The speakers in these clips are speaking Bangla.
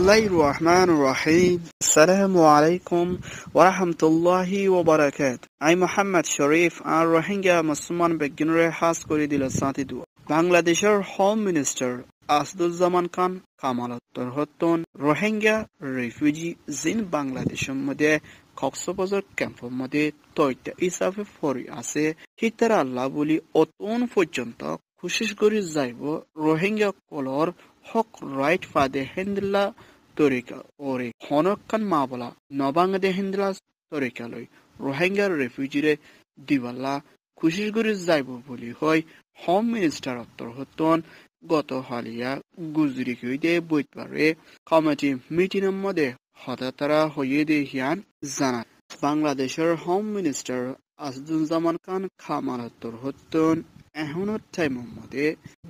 Bismillahirrahmanirrahim. Assalamu alaikum wa rahmatullahi wa barakatuh. I'm Muhammad Sherif আর রোহিঙ্গা মুসলমান বেগিনরে হাস করে দিল সাথে দোয়া বাংলাদেশের হোম মিনিস্টার আসাদুজ্জামান খান কামালত্তর হতন রোহিঙ্গা রিফিউজি জিন বাংলাদেশের মধ্যে কক্সবাজার ক্যাম্পের মধ্যে তৈরি হিসাবে ফরি আছে হিতার আল্লাহ বলি অতন পর্যন্ত কোশিশ করে যাইব রোহিঙ্গা কলর হক রাইট ফাদে হেন্দিল্লা তরিকা ওরে হনকান মাবলা নবাংদে হেন্দিলা তরিকা লই রোহিঙ্গার রেফিউজিরে দিবাল্লা কোশিশ করে যাইব বলি হয় হোম মিনিস্টার অত্তর হতন গত হালিয়া গুজরি কইতে বুধবারে কমিটি মিটিংয়ের মধ্যে হতাতারা হয়ে দেহিয়ান জানা বাংলাদেশের হোম মিনিস্টার আসাদুজ্জামান খান কামালত্তর হতন এখনো টাইমের মধ্যে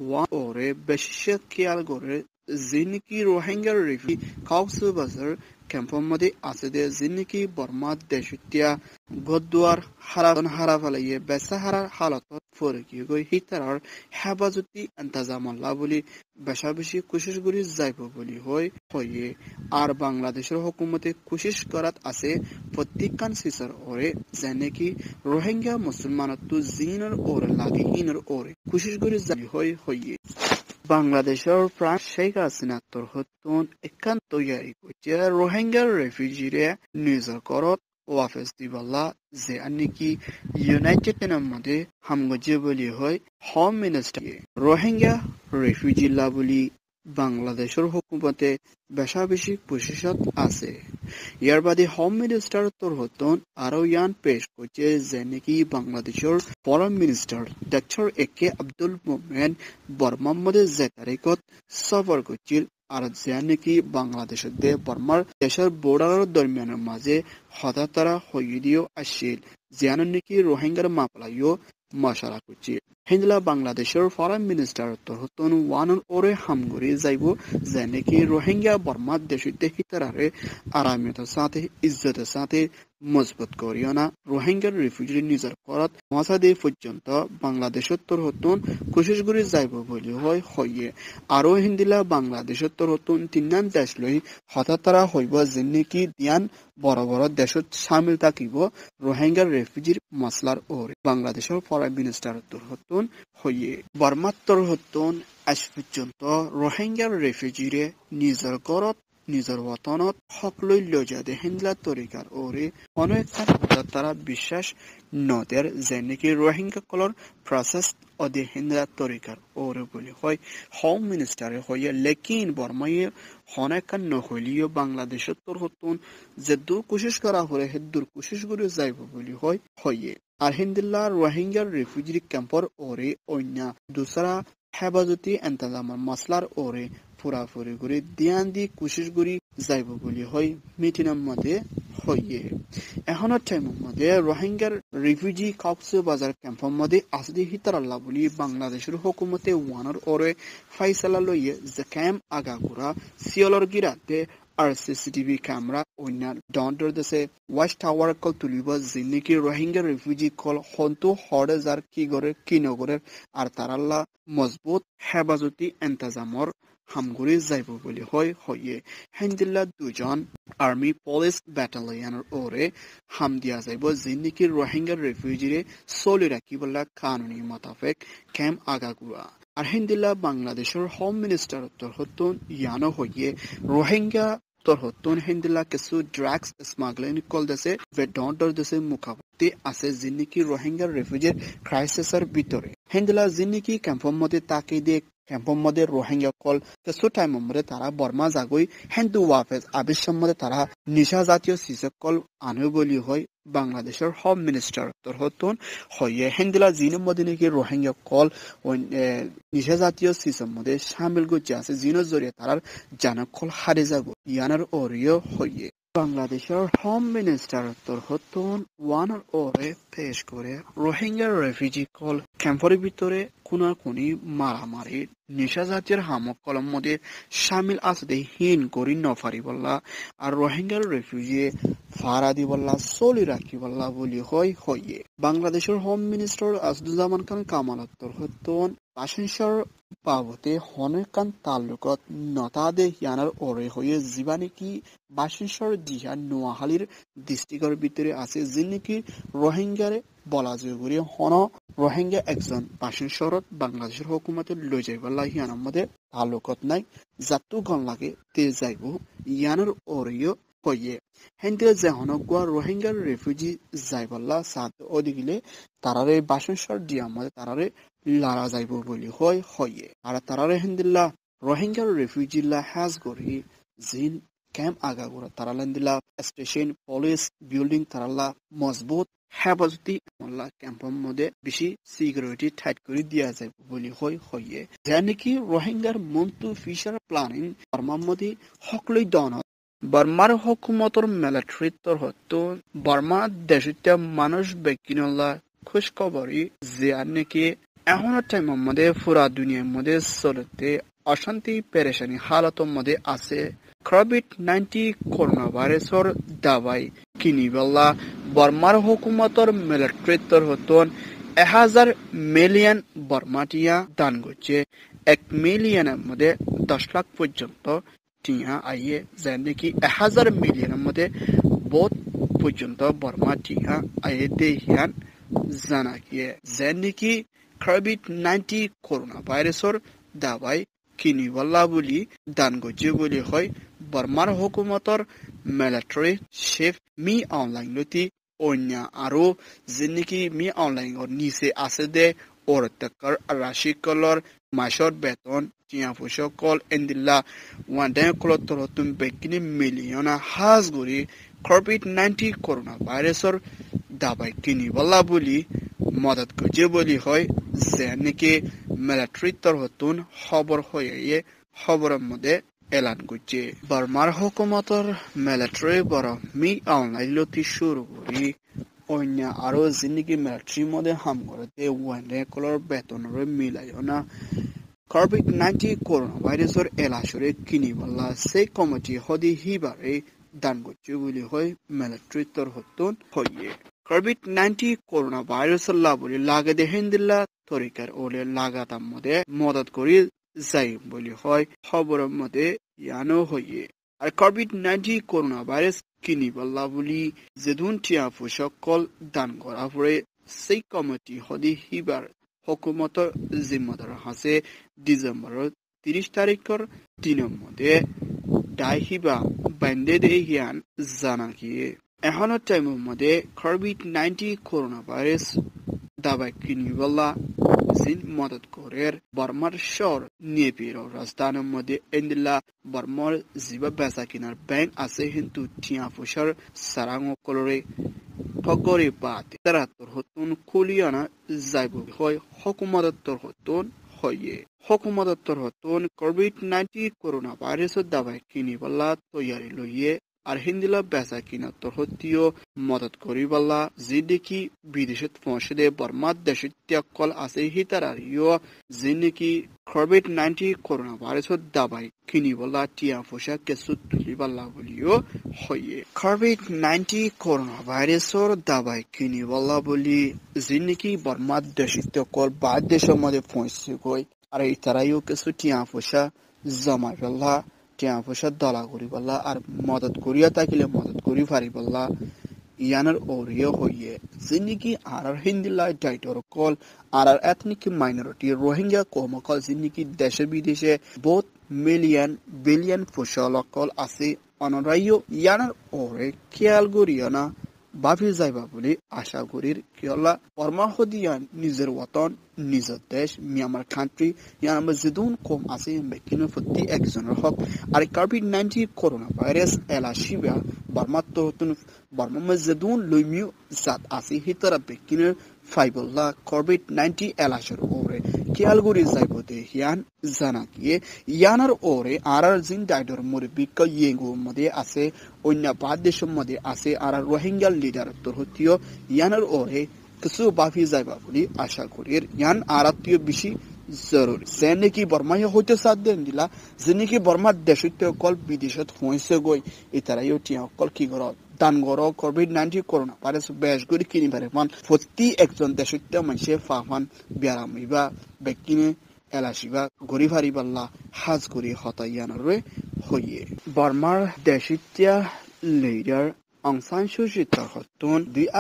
ওরে বেশি খেয়াল করে জিনিকি রোহিঙ্গার রিফি কক্সবাজার ক্যাম্পের মধ্যে আছে দে জিনিকি বর্মা দেশতিয়া গদুয়ার হারা ফেলাইয়ে বেসাহারার হালতত ফরকি গই হিতারার হেফাজতি ইন্তজামাল্লা বলি বেশি কোশিশ করি যাইব বলি হয়ে আর বাংলাদেশের হুকুমতে কোশিশ করাত আছে প্রত্যেকখান সিসার ওরে যেনে কি রোহিঙ্গা মুসলমানত জিনের ওরে লাগে ইনের ওরে কোশিশ করি যাই হয়ে বাংলাদেশের প্রাণ শেখ হাসিনা তোর হতুন একান তৈয়ারি করছে রোহিঙ্গার রেফিউজিরে নিজের করত ওয়াফেস দিবাল্লা যে নাকি ইউনাইটেড নেশনের মধ্যে হামগজে বলি হয় হোম মিনিস্টার রোহিঙ্গা রেফিউজি লা বলি বাংলাদেশের হুকুমতে বেশি প্রশিসত আছে ইয়ার বাদে হোম মিনিস্টার তোর হতন আরো ইয়ান পেশ করছে যে নাকি বাংলাদেশের ফরেন মিনিস্টার ডক্টর একে আব্দুল মোমেন বর্মার মধ্যে যে তারিখত সফর করছিল আর যে নাকি বাংলাদেশের বর্মার দেশের বর্ডারের দরমিয়ানের মাঝে হঠাৎ হয়ে দিয়েও আসছিল যেন নাকি রোহিঙ্গার মামলায়ও মশারা করছিল হিন্দলা বাংলাদেশের ফরেন মিনিস্টার তোর হতন ওয়ানন ওরে হামগুড়ি যাইব যে নাকি রোহিঙ্গা বর্মার দেশের হিতারে আরামিয়তের সাথে ইজ্জতের সাথে মজবুত করিও না রোহিঙ্গার রিফিউজি নিজের করাত মশাদে পর্যন্ত বাংলাদেশের তোর হতুন কোশিশ করে যাইব বলি হয়ে আরো হিন্দিলা বাংলাদেশের তোর হতুন তিনান দেশ লই হঠাৎ হইব যে নাকি দিয়ান বড় বড় দেশত সামিল থাকিব রোহিঙ্গার রেফিউজির মশলার ওরে বাংলাদেশের ফরেন মিনিস্টার তোর হতুন হয়ে বর্মার তোর হতুন আজ পর্যন্ত রোহিঙ্গার রেফিউজিরে নিজের করত নিজের ওতনত সকলই লজাদে হিন্দলা তরিকার ওরে অনেক তারা বিশ্বাস নদের যে নাকি রোহিঙ্গা কলর প্রসেস অদে হিন্দলা তরিকার ওরে বলি হয় হোম মিনিস্টারে হয়ে লেকিন বর্মাইয়ে হনেকান নহলিও বাংলাদেশের তোর হতুন যে দূর কোশিশ করা হলে হে দূর কোশিশ করে যাইব বলি হয়ে আর হিন্দিল্লা রোহিঙ্গার রিফিউজি ক্যাম্পর ওরে অন্য দুসরা হেফাজতি ইন্তজামার মাসলার ওরে পুরাপুরি করে ধ্যান দিয়ে কোশিশ করি যাইব বলি হয় মিটিংয়ের মধ্যে হয়ে এখনের টাইমের মধ্যে রোহিঙ্গার রিফিউজি কক্সবাজার ক্যাম্পের মধ্যে আসদি হিতার আল্লাহ বলি বাংলাদেশের হুকুমতে ওয়ানের ওরে ফাইসালা লইয়ে যে ক্যাম্প আগাগুড়া সিওলর গিরাতে আর সিসিটিভি ক্যামেরা অন্য ডন্টর দেশে ওয়াচ টাওয়ার কল তুলিব যিনি রোহিঙ্গা রিফিউজি কল হন্তু হরে যার কি করে কি নগরের আর তারাল্লা মজবুত হেফাজতি ইন্তজামর হামগুড়ি যাইব বলি হয়ে হেন্দিল্লা দুজন আর্মি পুলিশ ব্যাটালিয়নের ওরে হাম দিয়া যাইব যিনি রোহিঙ্গা রিফিউজিরে চলি রাখিবলা কানুনি মোতাবেক ক্যাম্প আগাগুড়া আর হিন্দিল্লা বাংলাদেশের হোম মিনিস্টার তোর হতুন ইয়ানো হয়ে রোহিঙ্গা তোর হতুন হিন্দিল্লা কিছু ড্রাগস স্মাগলিং কল দেশে ডন্টর দেশে মুখাপতি আছে যিনি রোহিঙ্গা রিফিউজির ক্রাইসিসের ভিতরে হিন্দিল্লা যিনি ক্যাম্পের মধ্যে তাকে দিয়ে ক্যাম্পের মধ্যে রোহিঙ্গা কল কিছু টাইমের মধ্যে তারা বর্মা জাগই হিন্দু ওয়াফেজ আবির মধ্যে তারা নিশা জাতীয় সিসক কল আনে বলি হয় বাংলাদেশের হোম মিনিস্টার তোর হতুন হয়ে হিন্দিলা জিনের মধ্যে নাকি রোহিঙ্গা কল নিশা জাতীয় সিসের মধ্যে সামিল করছে আছে জিনের জড়িয়ে তারার জানক কল হারে যাব ইয়ানার ওরিও হয়ে বাংলাদেশের হোম মিনিস্টার তোর হতুন ওয়ানার ওরে পেশ করে রোহিঙ্গা রেফিউজি কল ক্যাম্পের ভিতরে কোনাকুনি মারামারি নিশা জাতীয় হামক কলম মধ্যে সামিল আছে হীন করি নফারি বললা আর রোহিঙ্গার রেফিউজি ফারা দি বললা চলি রাখি বললা বলি হয়ে বাংলাদেশের হোম মিনিস্টার আসাদুজ্জামান খান কামালত্তর হতুন বাসিনসৰ বাবতে হনকান তালুকত নতাদে ইয়ানার ওরে হয়ে যিবা নেকি বাসিনসর দিহা নোয়াখালীর ডিস্ট্রিক্টর ভিতরে আছে যি নেকি রোহিঙ্গারে বলা যায় করে হন রোহিঙ্গা একজন বাসিনসরত বাংলাদেশের হুকুমতে লৈ যাইবাল্লা ইয়ানার মধ্যে তালুকত নাই যাতু গন লাগে তে যাইব ইয়ানার ওরেও হয়ে হেনতে যে হনকুয়া রোহিঙ্গার রেফিউজি যাইবাল্লা সাত ওদিকে তারারে বাসিনসর দিয়া মধ্যে তারারে লারা যাইব বলি হয় হয়ে আর তারারে হেন্দিল্লা রোহিঙ্গার রেফিউজিল্লা হ্যাজ গরি জিন ক্যাম্প আগা গড়া তারালেন দিলা স্টেশন পুলিশ বিল্ডিং তারাল্লা মজবুত হেফাজতি মল্লা ক্যাম্পের মধ্যে বেশি সিকিউরিটি টাইট করে দিয়া যাইব বলি হয় হয়ে যা নাকি রোহিঙ্গার মন্তু ফিশার প্ল্যানিং বর্মার মধ্যে সকলেই দনত বর্মার হুকুমতর মিলিটারিতর হতো বর্মা দেশিত মানুষ বেকিনল্লা খুশ খবরই যে আর নাকি এখনের টাইমের মধ্যে পুরা দুনিয়ার মধ্যে চলতে অশান্তি পেরেশানি হালতের মধ্যে আছে কোভিড-19 করোনা ভাইরাসের দাবাই কিনিবেলা বর্মার হুকুমতর মিলিটারিতর হতন 1000 মিলিয়ন বর্মাটিয়া দান করছে 1 মিলিয়নের মধ্যে 10 লাখ পর্যন্ত টিয়া আইয়ে যেন নাকি 1000 মিলিয়নের মধ্যে বহুত পর্যন্ত বর্মা টিয়া আইয়ে দেহিয়ান জানা গিয়ে যেন নাকি কোভিড-19 করোনা ভাইরাসের দাবাই কিনিবলা বলি দান গজে বলি হয় বর্মার হুকুমতর মিলিটারি চিফ মি অনলাইন লতি অন্য আরো যে নাকি মি অনলাইন নিচে আছে দে ওরতকর রাশি কলর মাসর বেতন টিয়া ফুসো কল এন্দিল্লা ওয়ানডে কলতর তুম বেকিনি মিলিয়না হাজ গরি কোভিড-19 করোনা ভাইরাসের দাবাই কিনিবলা বলি মদত গজে বলি হয় যে নাকি মিলিটারি তরহতুন খবর হয়ে খবরের মধ্যে এলান করছে বর্মার হুকুমতর মিলিটারি বড় মি অনলাইন লতি শুরু করি অন্য আরো জিনিকি মিলিটারির মধ্যে হাম করতে ওয়ানে কলর বেতনের মিলাইও না কোভিড-19 করোনা ভাইরাসের এলাশরে কিনিবলা সেই কমিটি হদি হিবারে দান করছে বলি হয় মিলিটারি তরহতুন হয়ে কোভিড-19 করোনা ভাইরাসের লাভলি লাগে দেখেন দিল্লা তরিকার ওলে লাগাতার মধ্যে মদত করি যাই বলি হয় খবরের মধ্যে ইয়ানো হয়ে আর কোভিড-19 করোনা ভাইরাস কিনিবলা বলি যেদুন টিয়া ফুসকল দান করা পরে সেই কমিটি হদি হিবার হুকুমতর জিম্মাদার আছে ডিসেম্বরের 30 তারিখের দিনের মধ্যে ডাই হিবা বান্ধে দে হিয়ান জানা গিয়ে এখনের টাইমের মধ্যে কোভিড-19 করোনা ভাইরাস দাবাই কিনিবলা জিন মদত করে বর্মার শহর নেপির রাজধানীর মধ্যে এন্দিল্লা বর্মার জিবা বেচা কিনার ব্যাংক আছে কিন্তু টিয়া ফুসার সারাং কলরে ঠগরে বাদ তারা তোর হতুন খুলিয়ানা যাইব হয় হকুমতর হতুন হয়ে হকুমতর হতুন কোভিড-19 করোনা ভাইরাসের দাবাই কিনিবলা তৈয়ারি লইয়ে আর হিন্দিলা বেচা কিনা তরহতীয় মদত করিবাল্লা যে দেখি বিদেশত পৌঁছে দে বর্মার দেশে ত্যাগকল আছে হিতারারিও যে নাকি কোভিড-19 করোনা ভাইরাসের দাবাই কিনিবলা টিয়া পোশাক কেসু তুলিবাল্লা বলিও হয়ে কোভিড-19 করোনা ভাইরাসের দাবাই কিনিবলা বলি যে নাকি বর্মার দেশে ত্যাগকল বাদ দেশের মধ্যে পৌঁছে গই আর ইতারাইও কেসু টিয়া পোশাক জমাইবাল্লা টিয়া পয়সা দলা করি বললা আর মদত করিয়া থাকিলে মদত করি পারি বললা ইয়ানার ওরিও হইয়ে জিনিকি আর হিন্দিলা ডাইটর কল আর এথনিক মাইনরিটি রোহিঙ্গা কমকল জিনিকি দেশে বিদেশে বহুত মিলিয়ন বিলিয়ন ফসল কল আছে অনরাইও ইয়ানার ওরে খেয়াল করিয়া না বাফি যাইবা বলে আশা করির কিয়লা পরমাহ দিয়া নিজের ওয়াতন নিজের দেশ মিয়ানমার কান্ট্রি ইয়ান আমরা যেদুন কম আছে বেকিনো প্রতি একজনের হক আর কোভিড-19 করোনা ভাইরাস এলাশিবা বর্মার তরতুন বর্মা যেদুন লইমিউ জাত আছে হিতরা বেকিনো ফাইবল্লা কোভিড-19 এলাশর ওরে কিয়াল করি যাইব দে ইয়ান জানা গিয়ে ইয়ানার ওরে আর জিন ডাইডর মুরবিক ইয়েঙ্গু মধ্যে আছে অন্য বাদ দেশের মধ্যে আছে আর রোহিঙ্গা লিডার তরহতীয় ইয়ানার ওরে কিছু বাফি যাইবা বলি আশা করি ইয়ান আরাতীয় বেশি জরুরি যে নাকি বর্মাই হইতে সাথ দেন দিলা যে নাকি বর্মার দেশত কল বিদেশত হয়েছে গই এতারাইও টিয়া কল কি কর দানগড় কোভিড-19 করোনা ভাইরাস বেশ করে কিনি পারে মান প্রতি একজন দেশিতে মানুষে ফাফান বিয়ারামিবা বেকিনে এলাশিবা গরি ফারি পাল্লা হাজ করি হতাইয়ানরে হইয়ে বর্মার দেশিতিয়া লিডার অং সান সু চিৰ হতুন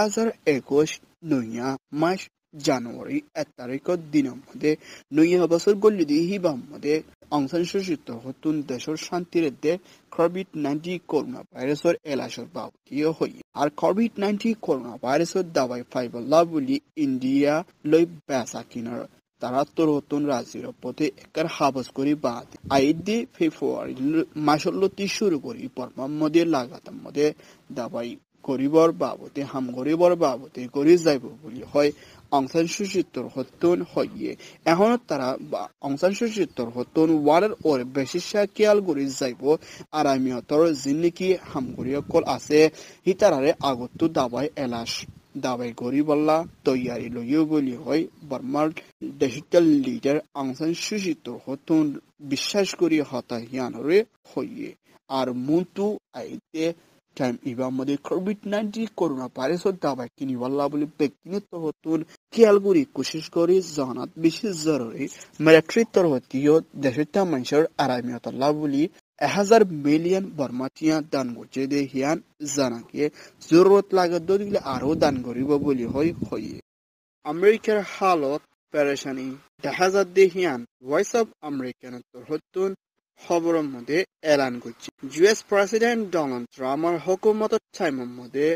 2021 নয়া মাস জানুয়ারি 1 তারিখের দিনের মধ্যে নয়া বছর গল্লি দিয়ে হিবাম মধ্যে অং সান সু চিৰ হতুন দেশের শান্তির দে কোভিড-19 করোনা ভাইরাসের এলাশর বাবদীয় হই আর কোভিড-19 করোনা ভাইরাসের দাবাই ফাইবল্লা বলি ইন্ডিয়া লই বেসা কিনার তারা তোর হতুন রাজির পথে একার হাবস করি বাদ আইদি ফেব্রুয়ারি মাসল্লতি শুরু করি পরমার মধ্যে লাগাতার মধ্যে দাবাই গরিবর বাবদে হাম গরিবর বাবদে গরি যাইব বলি হয় অং সান সু চিৰ হতুন হইয়ে এখন তারা অং সান সু চিৰ হতুন ওয়ারের ওর বেশি খেয়াল করি যাইব আর আমি অতর জিন্দিগি হাম গরিয়কল আছে হিতারারে আগত দাবাই এলাশ দাবাই গরিবল্লা তৈয়ারি লইও বলি হয় বর্মার ডিজিটাল লিডার অং সান সু চিৰ হতুন বিশ্বাস করি হতাহিয়ানরে হইয়ে আর মুন্তু আইতে টাইম ইবা মধ্যে কোভিড-19 করোনা ভাইরাসের দাবাই কিনিবাল্লা বলি ব্যক্তিগত হতুন খেয়াল করি কোশিশ করি জানাত বেশি জরুরি মিলিটারি তরহতীয় দেশটা মানুষের আরামিয়তাল্লা বলি 1000 মিলিয়ন বর্মাটিয়া দান করছে দে হিয়ান জানাকে জরুরত লাগে দিলে আরো দান করিব বলি হইয়ে আমেরিকার হালত পেরেশানি 1000 দে হিয়ান ভয়েস অফ আমেরিকান তরহতুন খবরের মধ্যে এলান করছে ইউএস প্রেসিডেন্ট ডোনাল্ড ট্রাম্পের হুকুমতের টাইমের মধ্যে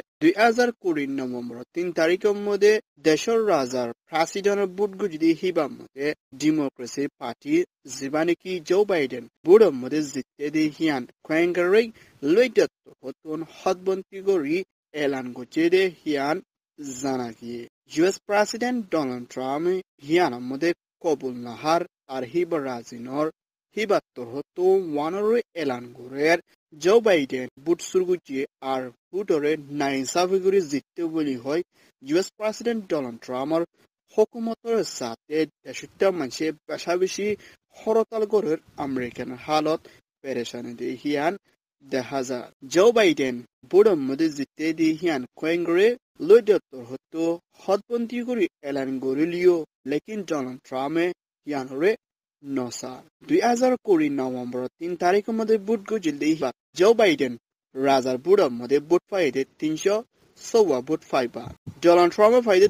2020 নভেম্বর 3 তারিখের মধ্যে দেশের রাজার প্রেসিডেন্টের বুট গুজি হিবার মধ্যে ডেমোক্রেসি পার্টি জিবানিকি জো বাইডেন বুড়ের মধ্যে জিততে দিয়ে হিয়ান কয়েঙ্গারে লইদত্ত হতুন হতবন্তি করি এলান করছে দে হিয়ান জানা গিয়ে ইউএস প্রেসিডেন্ট ডোনাল্ড ট্রাম্প হিয়ানের মধ্যে কবুল নাহার আর হিবার রাজিনর হিবাত্তর হতো ওয়ানরে এলান করে জো বাইডেন বুট সুরগুজি আর বুটরে নাইনসাফি করে জিততে বলি হয় ইউএস প্রেসিডেন্ট ডোনাল্ড ট্রাম্পের হুকুমতের সাথে দেশটা মানুষে বেশা বেশি হরতাল করে আমেরিকান হালত পেরেশানি দিয়ে হিয়ান দেখা যায় জো বাইডেন বুড়ের মধ্যে জিততে দিয়ে হিয়ান কয়েঙ্গরে লইদত্তর হতো হতবন্দি করে এলান করিলিও লেকিন ডোনাল্ড ট্রাম্পে হিয়ানরে নসার 2020 নভেম্বর 3 তারিখের মধ্যে বুট গুজিল দিয়ে জো বাইডেন রাজার বুড়ের মধ্যে বুট ফাইদে 316 বুট ফাইবা ডোনাল্ড ট্রাম্পের ফাইদে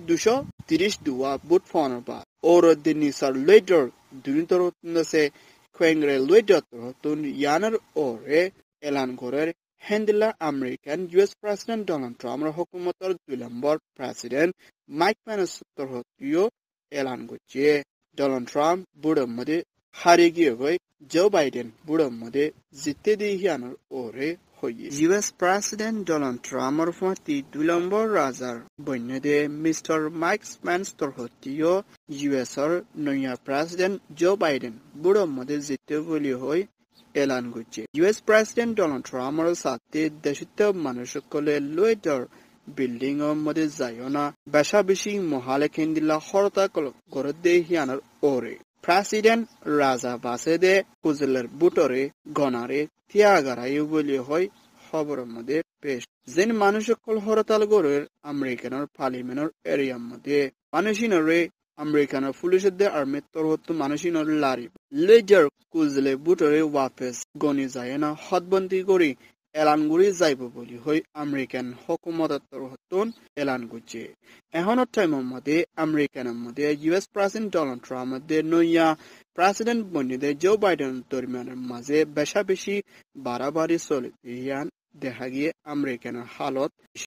232 বুট ফানবা ওর দিনিসার লেডার দুনিতর হতে কোয়েঙ্গরে লেডার হতুন ইয়ানার ওরে এলান করে হ্যান্ডেলার আমেরিকান ইউএস প্রেসিডেন্ট ডোনাল্ড ট্রাম্পের হুকুমতের 2 নম্বর প্রেসিডেন্ট মাইক পেন্সের হতিও এলান করছে ডোনাল্ড ট্রাম্প বুড়ের মধ্যে হারিয়ে গিয়ে হয়ে জো বাইডেন বুড়ের মধ্যে জিততে দিয়ে হিয়ানোর ওরে হইয়ে ইউএস প্রেসিডেন্ট ডোনাল্ড ট্রাম্পের ফাঁতি 2 নম্বর রাজার বন্যদে মিস্টার মাইক পেন্সের হতিও ইউএসর নয়া প্রেসিডেন্ট জো বাইডেন বুড়ের মধ্যে জিততে বলি হয়ে এলান করছে ইউএস প্রেসিডেন্ট ডোনাল্ড ট্রাম্পের সাথে দেশিত মানুষ সকলে লুয়েটার বিল্ডিং এর মধ্যে যাইও না বেশা বেশি মহালে কেন্দিলা হরতা করে দে হিয়ানোর ওরে প্রেসিডেন্ট রাজা বাসে দে কুজলের বুটরে গনারে তিয়াগারাই বলি হয় খবরের মধ্যে পেশ যেন মানুষ সকল হরতাল করে আমেরিকানের পার্লিমেন্টের এরিয়ার মধ্যে মানুষিনরে আমেরিকানের পুলিশের দে আর্মির তরহত মানুষিনর লারি লেজার কুজলে বুটরে ওয়াপেস গনি যায় না হতবন্দি করি এলান গুড়ি যাইব বলি হই আমেরিকান হুকুমতের তরহতুন এলান করছে এখনের টাইমের মধ্যে আমেরিকানের মধ্যে ইউএস প্রেসিডেন্ট ডোনাল্ড ট্রাম্পের নয়া প্রেসিডেন্ট বনিদে জো বাইডেন দরমিয়ানের মাঝে বেশা বেশি বাড়াবাড়ি চলে দেখা গিয়ে আমেরিকানের হালত